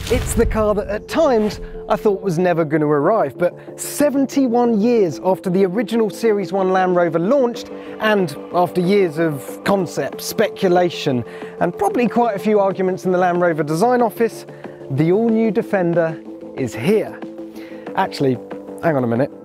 It's the car that at times I thought was never going to arrive, but 71 years after the original Series 1 Land Rover launched, and after years of concept, speculation, and probably quite a few arguments in the Land Rover design office, the all-new Defender is here. Actually, hang on a minute.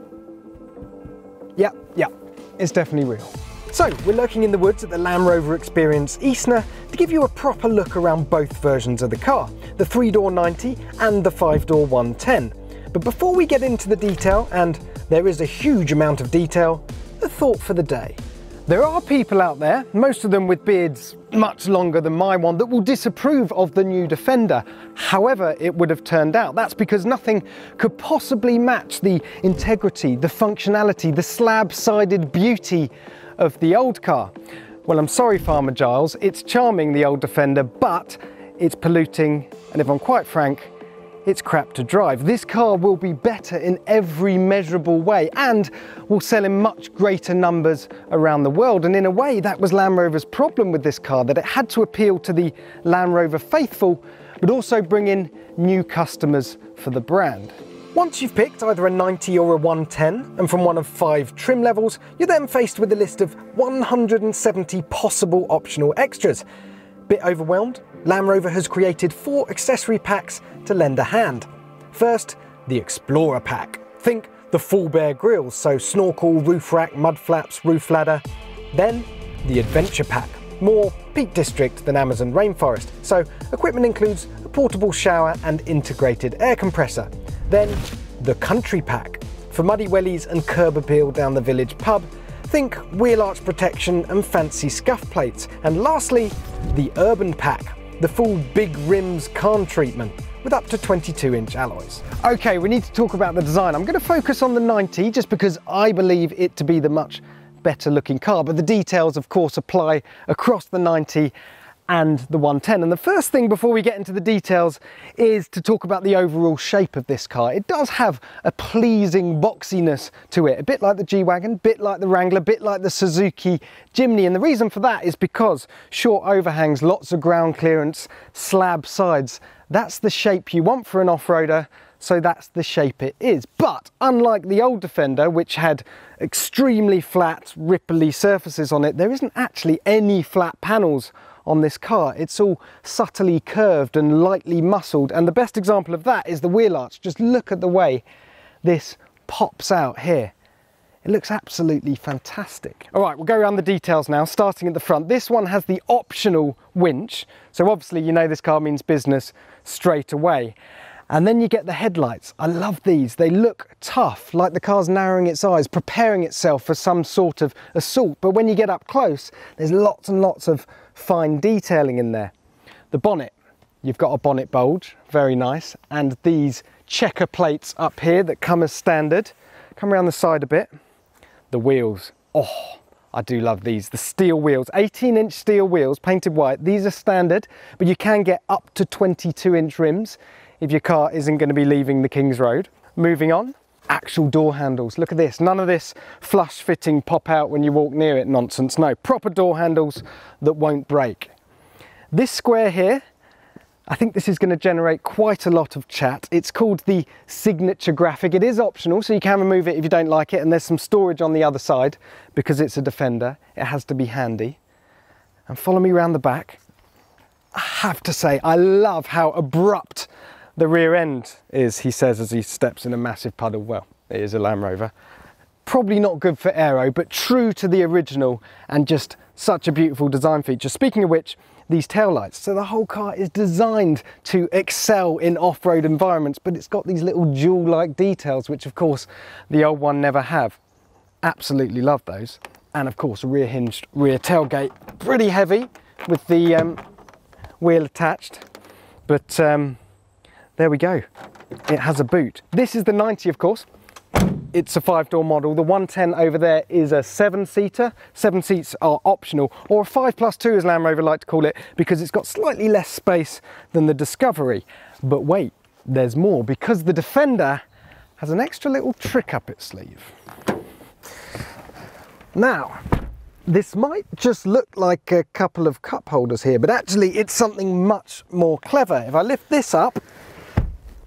Yeah, it's definitely real. So, we're lurking in the woods at the Land Rover Experience Eastner to give you a proper look around both versions of the car, the 3-door 90 and the 5-door 110. But before we get into the detail, and there is a huge amount of detail, a thought for the day. There are people out there, most of them with beards much longer than my one, that will disapprove of the new Defender. However it would have turned out. That's because nothing could possibly match the integrity, the functionality, the slab-sided beauty of the old car. Well, I'm sorry, Farmer Giles, it's charming, the old Defender, but it's polluting, and if I'm quite frank, it's crap to drive. This car will be better in every measurable way and will sell in much greater numbers around the world. And in a way, that was Land Rover's problem with this car, that it had to appeal to the Land Rover faithful, but also bring in new customers for the brand. Once you've picked either a 90 or a 110, and from one of 5 trim levels, you're then faced with a list of 170 possible optional extras. Bit overwhelmed? Land Rover has created 4 accessory packs to lend a hand. First, the Explorer pack. Think the full bare grills, so snorkel, roof rack, mud flaps, roof ladder. Then, the Adventure pack. More Peak District than Amazon Rainforest, so equipment includes a portable shower and integrated air compressor. Then, the Country pack. For muddy wellies and curb appeal down the village pub, think wheel arch protection and fancy scuff plates. And lastly, the Urban pack. The full big rims Cairn treatment with up to 22-inch alloys. Okay, we need to talk about the design. I'm going to focus on the 90 just because I believe it to be the much better looking car, but the details of course apply across the 90 and the 110. And the first thing before we get into the details is to talk about the overall shape of this car. It does have a pleasing boxiness to it, a bit like the G-Wagon, a bit like the Wrangler, a bit like the Suzuki Jimny. And the reason for that is because short overhangs, lots of ground clearance, slab sides. That's the shape you want for an off-roader, so that's the shape it is. But unlike the old Defender, which had extremely flat, ripply surfaces on it, there isn't actually any flat panels on this car. It's all subtly curved and lightly muscled, and the best example of that is the wheel arch. Just look at the way this pops out here. It looks absolutely fantastic. All right, we'll go around the details now, starting at the front. This one has the optional winch, so obviously you know this car means business straight away. And then you get the headlights. I love these. They look tough, like the car's narrowing its eyes, preparing itself for some sort of assault. But when you get up close, there's lots and lots of fine detailing in there. The bonnet, you've got a bonnet bulge, very nice. And these checker plates up here that come as standard. Come around the side a bit. The wheels, oh, I do love these. The steel wheels, 18-inch steel wheels, painted white. These are standard, but you can get up to 22-inch rims if your car isn't going to be leaving the King's Road. Moving on, actual door handles. Look at this, none of this flush fitting pop out when you walk near it nonsense. No, proper door handles that won't break. This square here, I think this is going to generate quite a lot of chat. It's called the signature graphic. It is optional, so you can remove it if you don't like it, and there's some storage on the other side because it's a Defender. It has to be handy. And follow me around the back. I have to say, I love how abrupt the rear end is, he says as he steps in a massive puddle. Well, it is a Land Rover. Probably not good for aero, but true to the original and just such a beautiful design feature. Speaking of which, these taillights. So the whole car is designed to excel in off-road environments, but it's got these little jewel-like details, which of course the old one never have. Absolutely love those. And of course, a rear hinged rear tailgate, pretty heavy with the wheel attached, but there we go. It has a boot. This is the 90, of course. It's a 5-door model. The 110 over there is a 7-seater. 7 seats are optional, or a 5+2 as Land Rover like to call it, because it's got slightly less space than the Discovery. But wait, there's more, because the Defender has an extra little trick up its sleeve. Now, this might just look like a couple of cup holders here, but actually it's something much more clever. If I lift this up,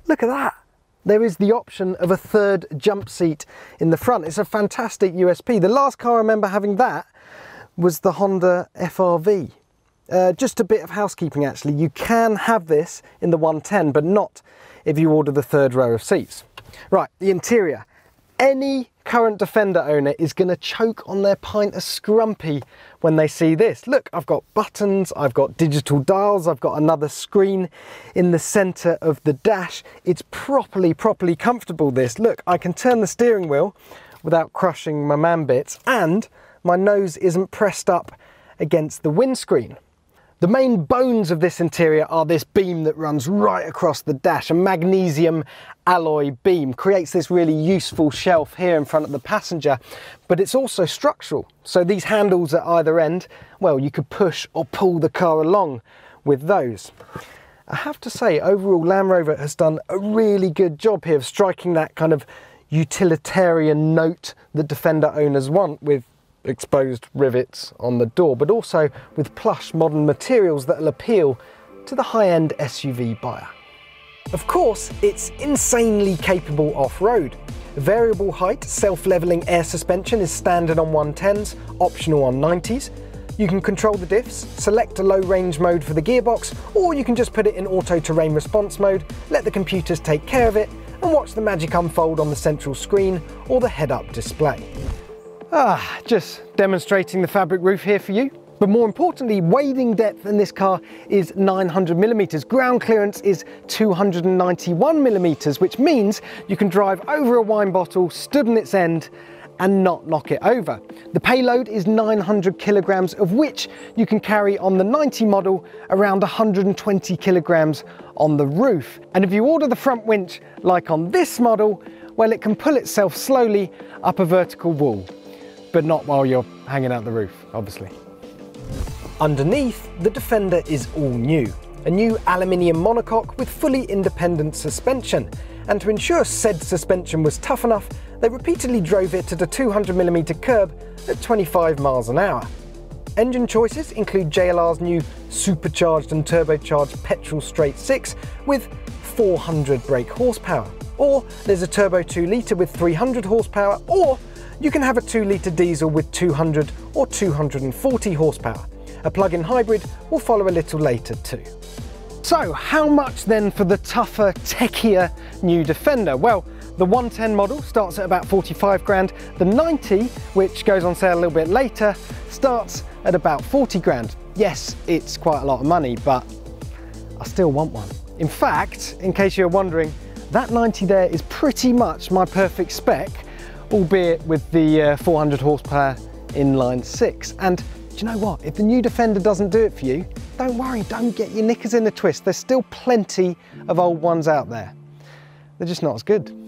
Look at that. There is the option of a third jump seat in the front. It's a fantastic USP. The last car I remember having that was the Honda FR-V. Just a bit of housekeeping actually. You can have this in the 110, but not if you order the third row of seats. Right, the interior. Any current Defender owner is going to choke on their pint of scrumpy when they see this. Look, I've got buttons, I've got digital dials, I've got another screen in the centre of the dash. It's properly comfortable, this. Look, I can turn the steering wheel without crushing my man bits, and my nose isn't pressed up against the windscreen. The main bones of this interior are this beam that runs right across the dash. A magnesium alloy beam creates this really useful shelf here in front of the passenger, but it's also structural. So these handles at either end, well, you could push or pull the car along with those. I have to say, overall, Land Rover has done a really good job here of striking that kind of utilitarian note that Defender owners want, with exposed rivets on the door, but also with plush modern materials that will appeal to the high-end SUV buyer. Of course, it's insanely capable off-road. Variable height, self-leveling air suspension is standard on 110s, optional on 90s. You can control the diffs, select a low range mode for the gearbox, or you can just put it in auto terrain response mode, let the computers take care of it, and watch the magic unfold on the central screen or the head-up display. Just demonstrating the fabric roof here for you. But more importantly, wading depth in this car is 900mm. Ground clearance is 291mm, which means you can drive over a wine bottle stood on its end and not knock it over. The payload is 900 kilograms, of which you can carry on the 90 model around 120 kilograms on the roof. And if you order the front winch like on this model, well, it can pull itself slowly up a vertical wall. But not while you're hanging out the roof, obviously. Underneath, the Defender is all new. A new aluminium monocoque with fully independent suspension. And to ensure said suspension was tough enough, they repeatedly drove it at a 200mm curb at 25 miles an hour. Engine choices include JLR's new supercharged and turbocharged petrol straight 6 with 400 brake horsepower. Or there's a turbo 2 litre with 300 horsepower, or you can have a 2 litre diesel with 200 or 240 horsepower. A plug-in hybrid will follow a little later too. So how much then for the tougher, techier new Defender? Well, the 110 model starts at about 45 grand. The 90, which goes on sale a little bit later, starts at about 40 grand. Yes, it's quite a lot of money, but I still want one. In fact, in case you're wondering, that 90 there is pretty much my perfect spec, albeit with the 400 horsepower inline 6. And do you know what? If the new Defender doesn't do it for you, don't worry, don't get your knickers in a twist. There's still plenty of old ones out there. They're just not as good.